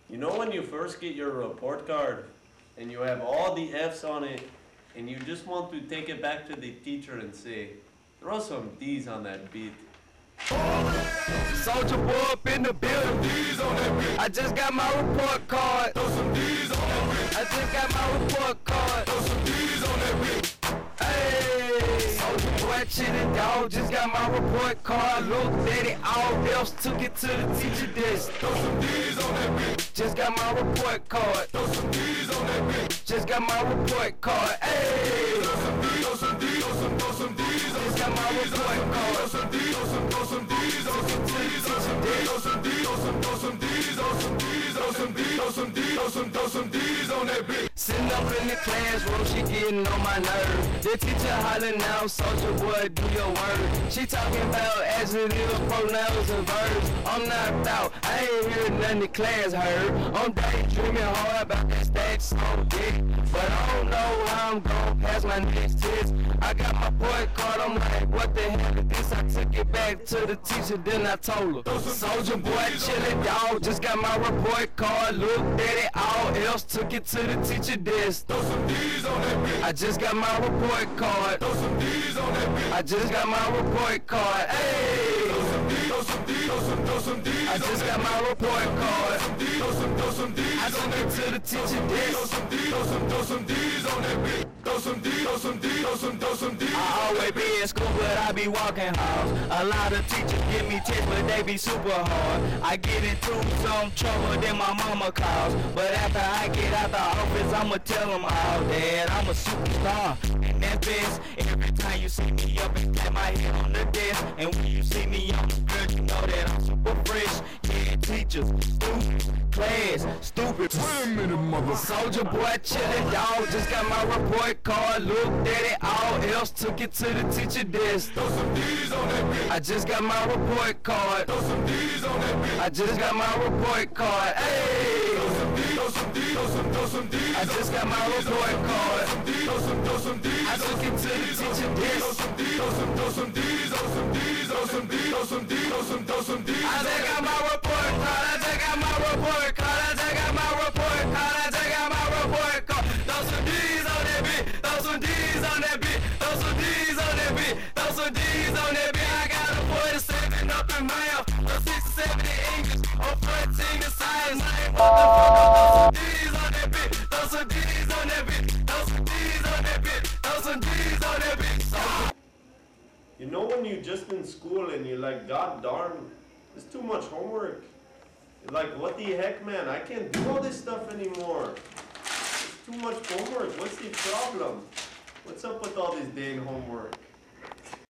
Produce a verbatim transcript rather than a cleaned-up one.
You know when you first get your report card and you have all the F's on it and you just want to take it back to the teacher and say, throw some D's on that beat. Soldier boy up in the building. D's on that beat. I just got my report card. Throw some D's on that beat. I just got my report card. Throw some D's on that beat. Hey, soldier boy, chillin' dog. Just got my report card. Look, daddy, all else took it to the teacher desk. Throw some D's on that beat. Just got my report card. Throw some D's on that beat. Just got my report card. Hey, throw some D's, throw some D's, throw some, throw some D's. Just got my report card. Throw some D's, throw some, throw some D's, throw some D's, throw some D's, throw some D's, throw some, throw some D's, throw some D's, throw some D's, throw some D's, throw some, throw some D's on that beat. Sitting up in the classroom, she getting on my nerves. The teacher hollering now, soldier boy, do your word. She talking about adjectives, pronouns, and verbs. I'm knocked out, I ain't hear nothing the class heard. I'm daydreaming hard about that stack song dick, but I don't know how I'm gon' pass my next test. I got my boy card, I'm like, what the hell is this? I took it back to the teacher, then I told her, soldier boy, chillin' dog, just got my report card. Look, daddy, all else took it to the teacher desk. Throw some D's on that beat. I just got my report card. Throw some D's on that beat. I just got my report card. Hey, throw some D's, throw some D's, throw some, throw some D's. I just got my report card. Throw some, throw some D's. I took it to the teacher desk. Throw some D's, throw some, throw some D's on that beat. Throw some D's, throw some D's, throw some, throw some D's. I always be in school, but I be walking halls. A lot of teachers give me tips, but they be super hard. I get into some trouble, then my mama calls. But after I get out the office, I'ma tell them all, Dad, I'm a superstar. And that's best. Every time you see me up and clap my head on the desk, and when you see me on the girl, you know that I'm super fresh. Yeah, teachers, stupid, class, stupid. Wait a minute, mother. Soldier boy, chillin' dog, just got my report card. Look, daddy, all else took it to the teacher desk. Throw some D's on that beat. I just got my report card. Throw some D's on that beat. I just got my report card. Hey, throw some D's, throw some D's, throw some, throw some D's. I just got my report card. Throw some, throw some D's. I took it to the teacher desk. Throw some D's, throw some, throw some D's, throw some D's, throw some D's, throw some D's, throw some, throw some D's. I just got my report card. I just got my report card. I just got my report card. I just got my report card. Throw some D's on that beat. Throw some D's on that beat. Throw some D's on that beat. Throw some D's on that beat. I got a forty-seven up in math, a sixty-seven in English, a fourteen in science. I ain't motherfucker. Throw some D's on that beat. Throw some D's on that beat. Throw some D's on that beat. Throw some D's on that beat. You know when you just in school and you're like, God darn, there's too much homework. You're like, what the heck, man? I can't do all this stuff anymore. It's too much homework. What's the problem? What's up with all this dang homework?